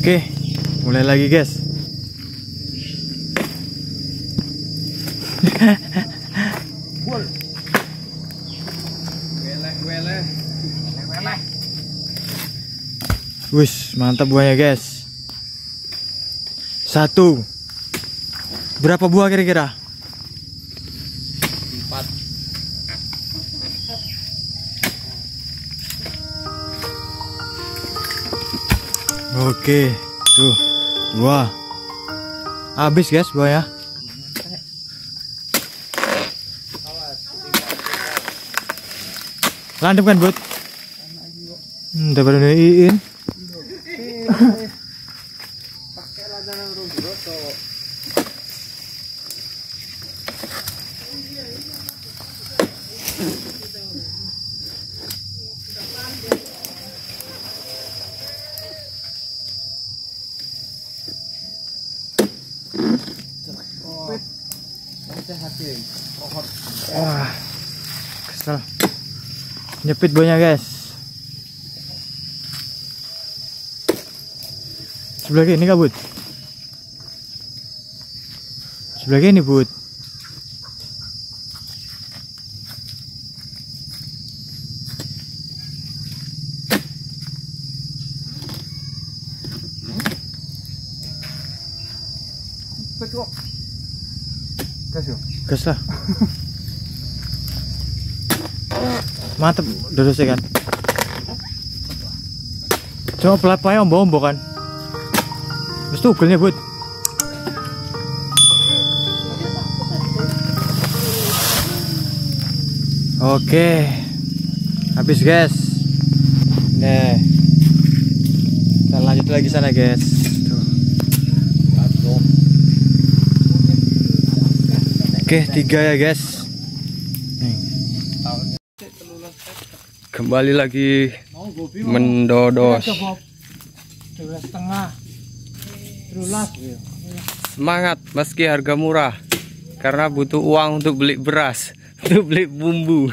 Oke, mulai lagi guys. Wis, mantap buahnya guys. Satu. Berapa buah kira-kira? 4. Oke, tuh 2. Habis guys buahnya. Landep kan bud? Udah baru naikin. Wah, kesel. Nyepit buahnya guys. Sebelah ini kak bud? Sebelah ini bud. Gas lah. Mantep dodosnya kan. Cuma pelapanya ombo-ombo kan. Terus tuh ugelnya bud. Oke, habis guys. Nah, kita lanjut lagi sana guys. Tuh. Oke, 3 ya guys. Kembali lagi mendodos. Semangat meski harga murah, karena butuh uang untuk beli beras, untuk beli bumbu.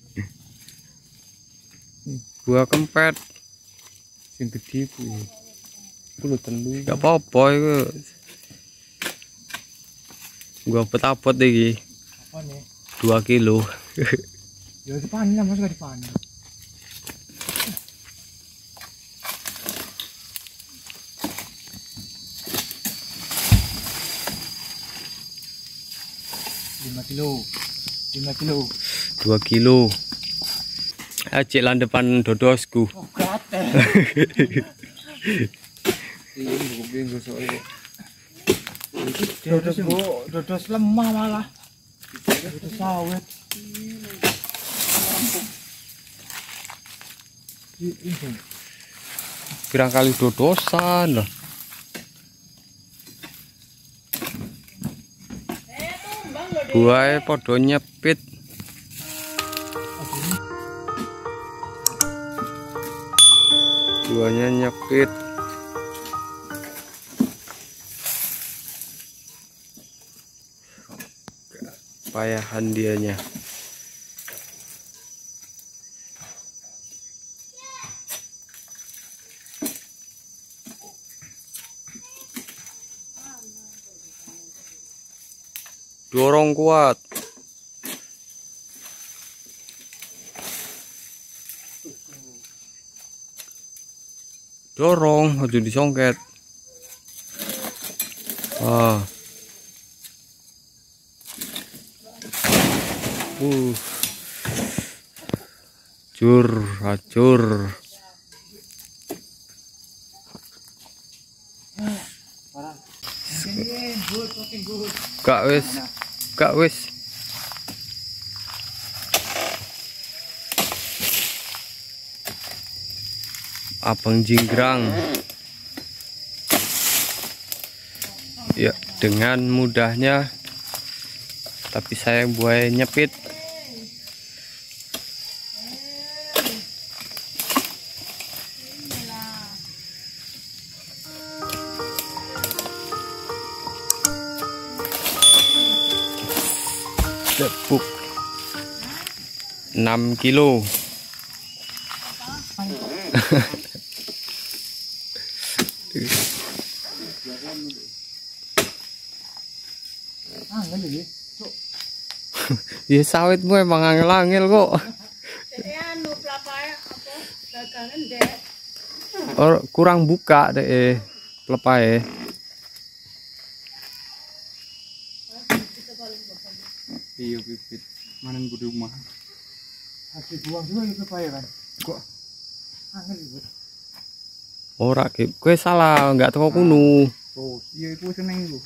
Buah kempet sing gede kuwi. Gak apa-apa iku. Gua petapot iki. Apa nih? 2 kilo. Ya dipanen lah, masuk dipanen. Kilo 5 kilo 2 kilo. Acik lan depan dodosku. oh gatel. Dodos lemah malah. Dodos sawit. Pirang kali dodosan loh. Buahnya podo nyepit. Buahnya nyepit. Payahan dianya. Dorong kuat. Dorong, aja disongket. Hancur. Kak wis. Abang jinggrang. Ya, dengan mudahnya, tapi sayang buahnya nyepit. Tepuk 6 kilo. Angel iki. Ya sawitmu emang angel-angel kok. Jadi anu pelapae apa dagangan dek. Kurang buka deh pelepae. Iya bibit. Manen budi rumah. Hasil buang juga itu payah kan. Kok angel iki. Ora Kip, kowe salah, enggak teko kuno. Oh, iya itu seneng itu.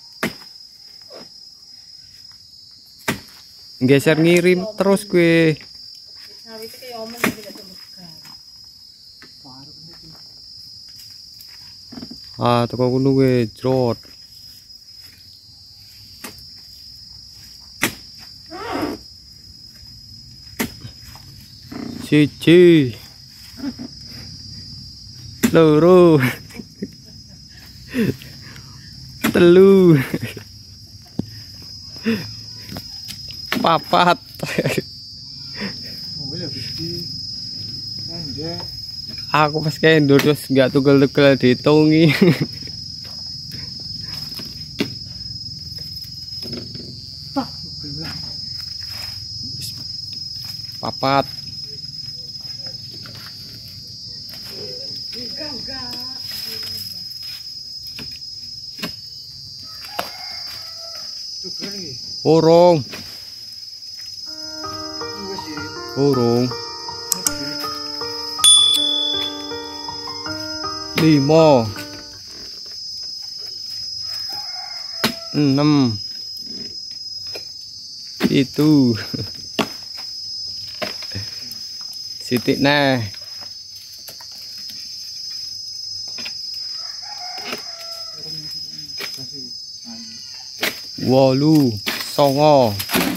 Geser ngirim terus kowe. Sawit iki ya omen tapi gak temegan. Ah, teko kuno kowe jrot. Siji. Loro. Telu. Papat. Oh, ya Gusti. Anjir. Aku pas kayak terus nggak tugel-tugel dihitungi. Pak, belah. Papat. Tuker iki. Urung. Wis iki. Urung. 5 6 itu sitik nah 8 9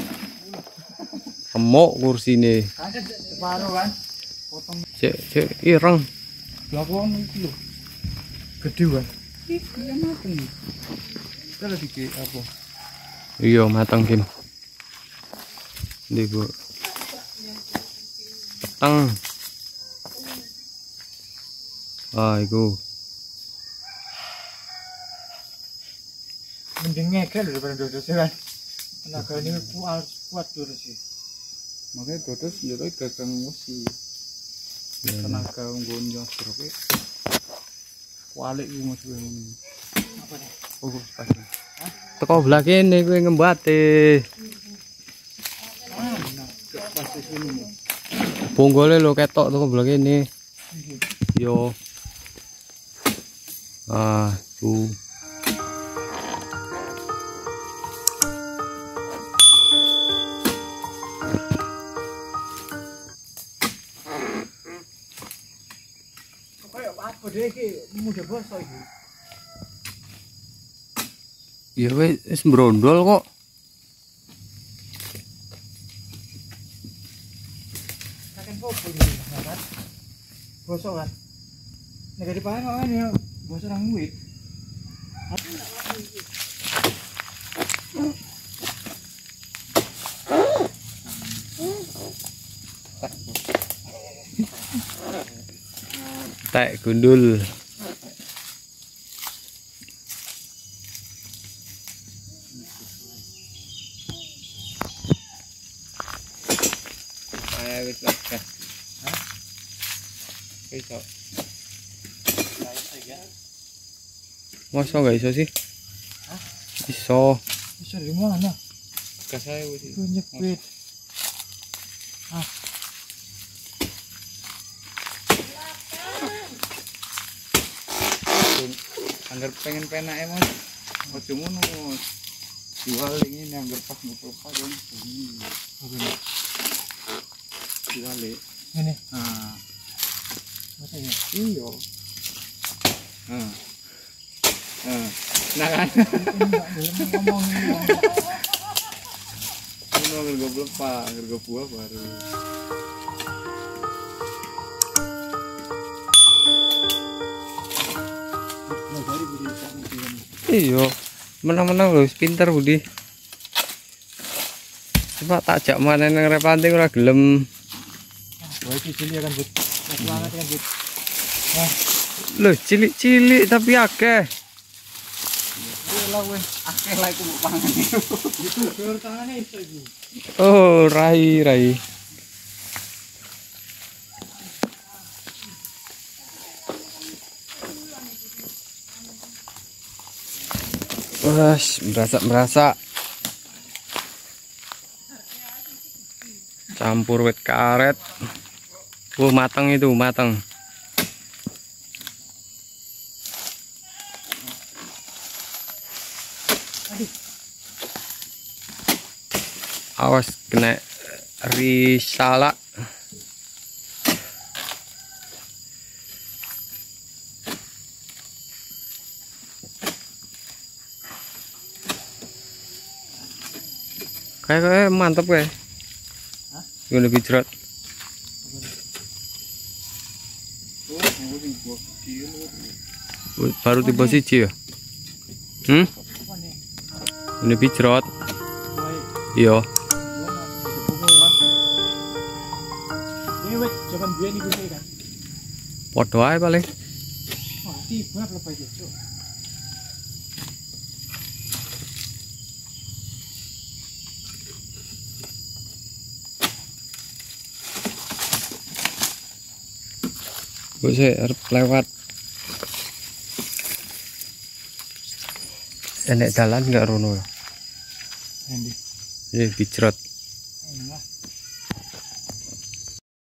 remuk kursine Separuh kan. Potong cek ireng Lakon iki lho. gede kan. Iki ya mateng. Kalau dike apa? iya mateng Kim ndi Bu peteng iku Mending ngegel daripada dodos kan. Tenaga ini kuat terus sih. Makanya dodos njero gagang wesi. Tenaga nggon yo seroke. Kualik iku Mas ngono. Apa nih? Oh, pasti. teko belah kene kowe ngembate Pasti sini. bonggole lho ketok teko belah kene yo tuh Kayak apa deh iki mudah bosok iki. ya wis brondol kok Kaken popo iki kan. Bosok kan. Nek dipanen kok kan ya bosok nang duit. tek gundul wis lah iso masa gak iso sih iso Bisa di mana? Gas ae wis. Itu nyepit. Angger pengen penake Mas. Ojo ngono Mas. Jual ini angger pas mutu pas kan. Jual Ini. Nah, Masa ya? iya. Nah kan. Enggak boleh ngomong ini. Ini angger goblok Pak, angger buah baru. iya menang-menang lho pinter Budi coba tak jak manen nang repanting ora gelem Wah, iki cilik kan, Bud. Banget kan, Bud. lho cilik-cilik tapi akeh lah weh. Akeh lah iku mbok pangan itu. Itu gelar tangannya itu iku. Oh, rai rai. Wah, berasa. Campur wet karet. Matang itu, matang. Awas kena risala. Kayak mantep kayak. Gue lebih jerat. Baru tiba siji ya. Ini jerat. Iya. Ini wet jaman biyen iku kan. Padha ae paling. Oh, tiba lebih itu. Gue sih harus lewat. Enek jalan nggak Rono? Endi? Ini bijrot. Ini lah.